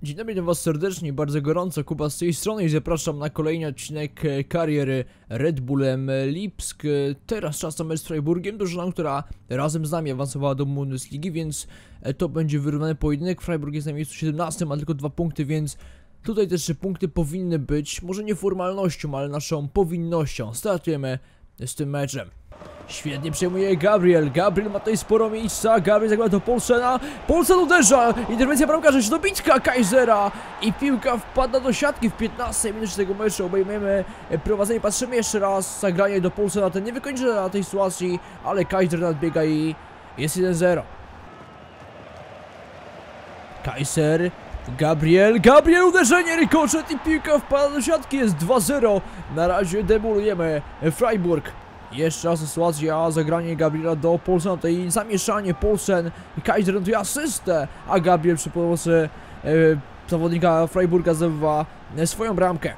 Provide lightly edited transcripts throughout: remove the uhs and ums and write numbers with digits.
Dzień dobry, witam was serdecznie, bardzo gorąco, Kuba z tej strony i zapraszam na kolejny odcinek kariery Red Bullem Lipsk. Teraz czas na mecz z Freiburgiem, drużyną, która razem z nami awansowała do Bundesligi, więc to będzie wyrównany pojedynek. Freiburg jest na miejscu 17, ma tylko 2 punkty, więc tutaj też punkty powinny być, może nie formalnością, ale naszą powinnością. Startujemy z tym meczem. Świetnie przejmuje Gabriel. Gabriel ma tutaj sporo miejsca. Gabriel zakłada do Poulsena. Poulsen uderza. Interwencja bramkarza. Jeszcze dobitka Kaisera. I piłka wpada do siatki w 15 minucie tego meczu. Obejmiemy prowadzenie. Patrzymy jeszcze raz. Zagranie do Poulsena. Ten nie wykończy na tej sytuacji, ale Kaiser nadbiega i jest 1-0. Kaiser. Gabriel uderzenie, rykoczet i piłka wpada do siatki. Jest 2-0. Na razie demolujemy Freiburg. Jeszcze raz sytuacja, zagranie Gabriela do Poulsena, tutaj zamieszanie, Poulsen i Kaiser notuje asystę, a Gabriel przy pomocy zawodnika Freiburga zdobywa swoją bramkę.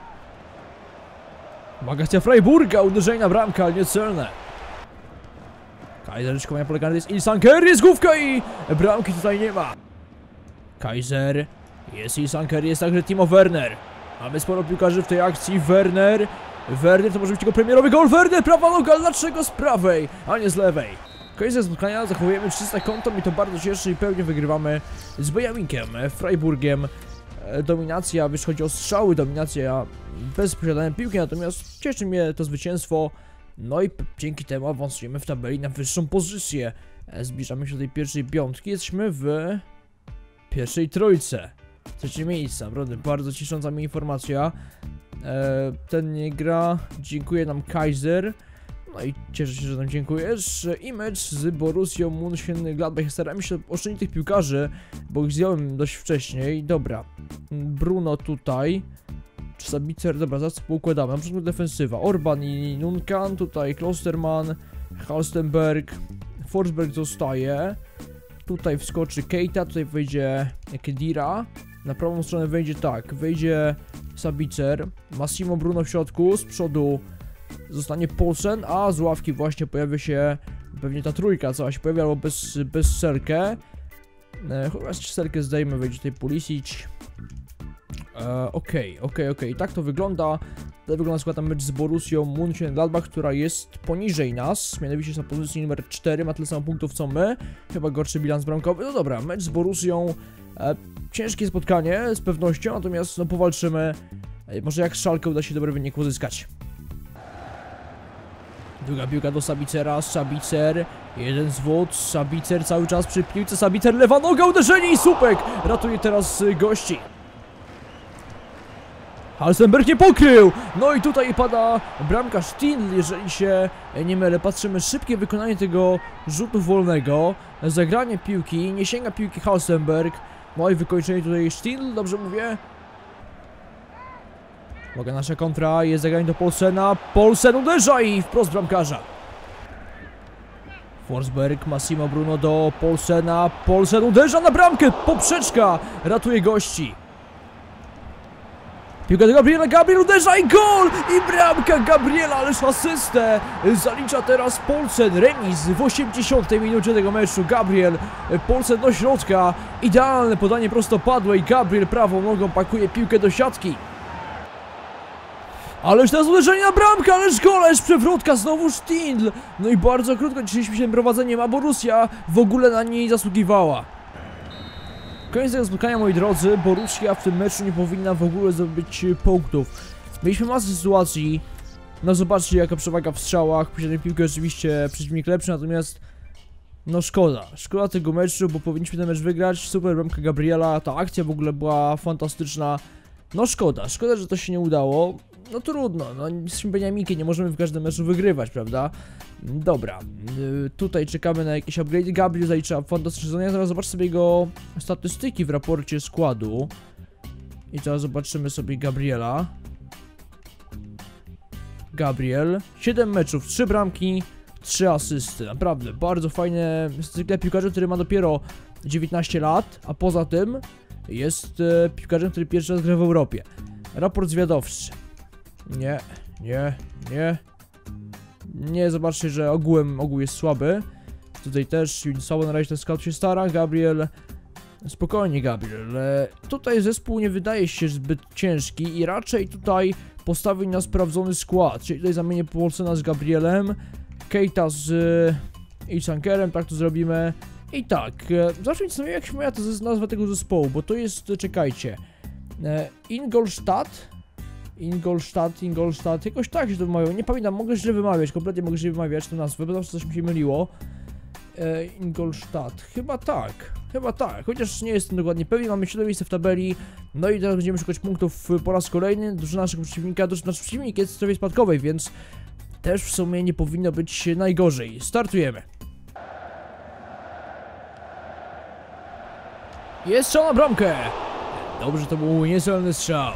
Akcja Freiburga, uderzenie na bramkę, ale niecelne. Kaiser, szkolenia polegane jest Ilsanker, jest główka i bramki tutaj nie ma. Kaiser, jest Ilsanker, jest także Timo Werner. Mamy sporo piłkarzy w tej akcji, Werner to może być jego premierowy gol. Werner, prawa noga, dlaczego z prawej, a nie z lewej? Koniec spotkania, zachowujemy czyste konto i to bardzo cieszy i pewnie wygrywamy z Benjaminkiem, Freiburgiem. Dominacja, jeśli chodzi o strzały, dominacja bez posiadania piłki, natomiast cieszy mnie to zwycięstwo. No i dzięki temu awansujemy w tabeli na wyższą pozycję. Zbliżamy się do tej pierwszej piątki, jesteśmy w pierwszej trójce. Trzecie miejsce, naprawdę bardzo ciesząca mi informacja. Ten nie gra, dziękuję nam Kaiser. No i cieszę się, że nam dziękujesz. I mecz z Borussią Mönchengladbach. Starałem się oszczędzić tych piłkarzy, bo ich zdjąłem dość wcześniej. Dobra, Bruno tutaj, czy Sabitzer, dobra, zaraz poukładamy. Na początku defensywa, Orban i Nuncan, tutaj Klosterman, Halstenberg, Forsberg zostaje. Tutaj wskoczy Keita, tutaj wejdzie Kedira. Na prawą stronę wejdzie tak, wejdzie Sabitzer, Massimo Bruno w środku, z przodu zostanie Poulsen, a z ławki właśnie pojawi się pewnie ta trójka, co się pojawia, albo bez Serkę. Chyba Serkę zdejmę, wejdzie tutaj Pulisic. Okej. Tak to wygląda. Tak wygląda skład na mecz z Borussią Mönchengladbach, która jest poniżej nas, mianowicie jest na pozycji numer 4, ma tyle samo punktów co my. Chyba gorszy bilans bramkowy. No dobra, mecz z Borussią. Ciężkie spotkanie z pewnością, natomiast no powalczymy. Może jak Schalke uda się dobry wynik uzyskać. Druga piłka do Sabicera, Sabitzer, jeden zwód, Sabitzer cały czas przy piłce, Sabitzer, lewa noga, uderzenie i słupek ratuje teraz gości. Halstenberg nie pokrył! No i tutaj pada bramka Stindl, jeżeli się nie mylę. Patrzymy, szybkie wykonanie tego rzutu wolnego, zagranie piłki, nie sięga piłki Halstenberg. No i wykończenie tutaj Stindl, dobrze mówię? Uwaga, nasza kontra, jest zagranie do Poulsena, Poulsen uderza i wprost bramkarza. Forsberg, Massimo Bruno do Poulsena, Poulsen uderza na bramkę, poprzeczka ratuje gości. Piłka do Gabriela, Gabriel uderza i gol! I bramka Gabriela, ależ asystę zalicza teraz Poulsen. Remis w 80 minucie tego meczu. Gabriel, Poulsen do środka. Idealne podanie prostopadłe i Gabriel prawą nogą pakuje piłkę do siatki. Ależ teraz uderzenie na bramkę, ależ gol, ależ przewrotka, znowu Stindl. No i bardzo krótko cieszyliśmy się prowadzeniem, a Borussia w ogóle na niej zasługiwała. Koniec tego spotkania, moi drodzy. Borussia w tym meczu nie powinna w ogóle zdobyć punktów. Mieliśmy masę sytuacji. No zobaczcie, jaka przewaga w strzałach. Posiadanie piłki oczywiście przeciwnik lepszy, natomiast no szkoda tego meczu, bo powinniśmy ten mecz wygrać. Super bramka Gabriela, ta akcja w ogóle była fantastyczna. No szkoda, że to się nie udało. No trudno, no jesteśmy Beniaminkiem, nie możemy w każdym meczu wygrywać, prawda? Dobra, tutaj czekamy na jakieś upgrade. Gabriel zalicza fantastyczne zadania. Zaraz zobaczę sobie jego statystyki w raporcie składu. I teraz zobaczymy sobie Gabriela. Gabriel, 7 meczów, 3 bramki, 3 asysty. Naprawdę, bardzo fajne statystyki piłkarza, który ma dopiero 19 lat, a poza tym jest piłkarzem, który pierwszy raz gra w Europie. Raport zwiadowczy. Nie, zobaczcie, że ogół jest słaby. Tutaj też słabo na razie ten scout się stara. Gabriel Spokojnie, Gabriel. Tutaj zespół nie wydaje się zbyt ciężki i raczej tutaj postawił na sprawdzony skład. Czyli tutaj zamienię Paulsena z Gabrielem, Keita z Ilsankerem, tak to zrobimy. I tak, zacznijmy sobie jak się moja to nazwa tego zespołu, bo to jest, czekajcie, Ingolstadt, jakoś tak się to wymawiało, nie pamiętam, mogę źle wymawiać, kompletnie mogę źle wymawiać tę nazwę, bo zawsze coś mi się myliło. Ingolstadt, chyba tak, chociaż nie jestem dokładnie pewien, mamy 7 miejsce w tabeli, no i teraz będziemy szukać punktów po raz kolejny, drużyna naszego przeciwnika, nasz przeciwnik jest w strefie spadkowej, więc też w sumie nie powinno być najgorzej. Startujemy. Jest strzał na bramkę! Dobrze, to był niecelny strzał.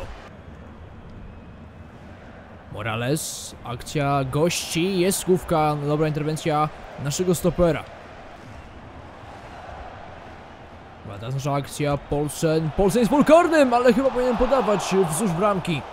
Morales, akcja gości, jest główka, dobra interwencja naszego stopera. Teraz nasza akcja, Paulsen jest pol karnym, ale chyba powinien podawać wzdłuż bramki.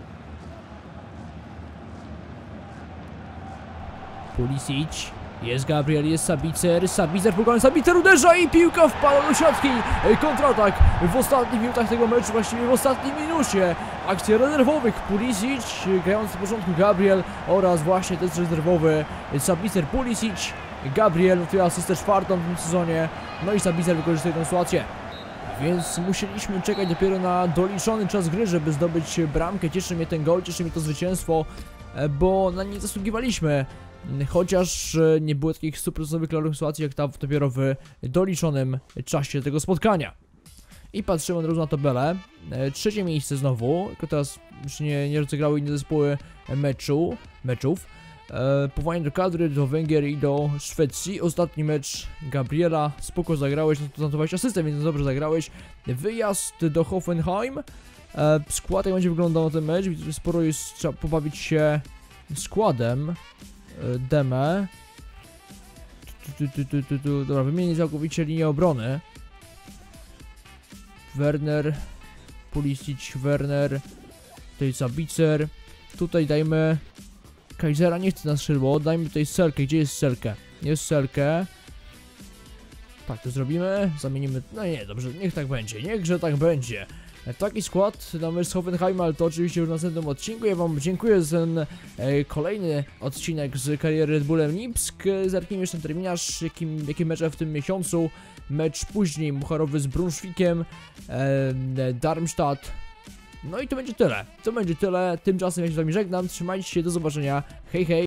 Pulisic, jest Gabriel, jest Sabitzer pokonany, Sabitzer uderza i piłka wpada do siatki. Kontratak w ostatnich minutach tego meczu, właściwie w ostatniej minucie. Akcja rezerwowych, Pulisic, grający w początku Gabriel oraz właśnie ten rezerwowy Sabitzer, Pulisic. Gabriel notuje asystę 4. w tym sezonie, no i Sabitzer wykorzystuje tę sytuację. Więc musieliśmy czekać dopiero na doliczony czas gry, żeby zdobyć bramkę. Cieszy mnie ten gol, cieszy mnie to zwycięstwo, bo na nie zasługiwaliśmy. Chociaż nie było takich 100% klarownych sytuacji jak ta dopiero w doliczonym czasie tego spotkania. I patrzymy od razu na tabelę. Trzecie miejsce znowu, tylko teraz już nie rozegrały inne zespoły meczów. Powołanie do kadry, do Węgier i do Szwecji. Ostatni mecz Gabriela, spoko zagrałeś, notowałeś asystę, więc dobrze zagrałeś. Wyjazd do Hoffenheim. Skład jak będzie wyglądał ten mecz, widzę, sporo jest, trzeba pobawić się składem. Deme. Dobra, wymienię całkowicie linię obrony. Werner, Pulisic, Werner, tutaj Sabitzer. Tutaj dajmy Kaisera, nie chcę na skrzydło, dajmy tutaj Selkę. Gdzie jest Selkę? Jest Selkę. Tak, to zrobimy, zamienimy, no nie, dobrze, niech tak będzie, niechże tak będzie. Taki skład na mecz z Hoffenheim, ale to oczywiście już w następnym odcinku. Ja wam dziękuję za ten kolejny odcinek z kariery Red Bullem Lipsk. Zerknijmy jeszcze ten terminarz, jakie mecze w tym miesiącu. Mecz później Mucharowy z Brunschwickiem, Darmstadt. No i to będzie tyle. Tymczasem ja się z wami żegnam, trzymajcie się, do zobaczenia, hej hej.